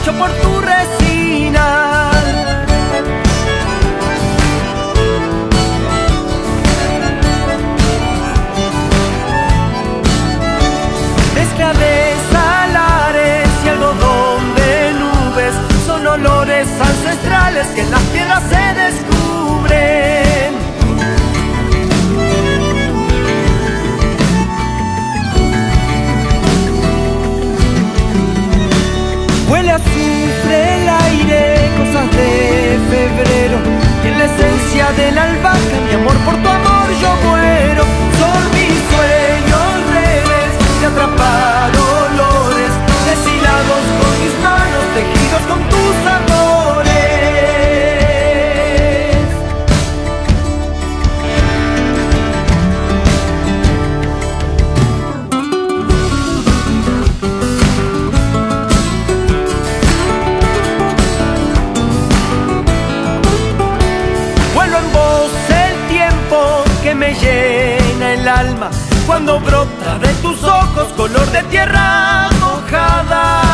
hecho por tu resina. Mezcla de salares y algodón de nubes, son olores ancestrales que en las piedras se descubren. Huele a azufre el aire, cosas de febrero, y en la esencia de la albahaca, mi amor, por tu amor yo muero. Son mis sueños redes de atrapar olores, deshilados con mis manos, tejidos con tus amores. Que me llena el alma cuando brota de tus ojos color de tierra mojada.